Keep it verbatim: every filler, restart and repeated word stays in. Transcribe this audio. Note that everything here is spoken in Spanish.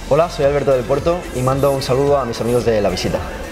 Hola, soy Alberto del Puerto y mando un saludo a mis amigos de La Visita.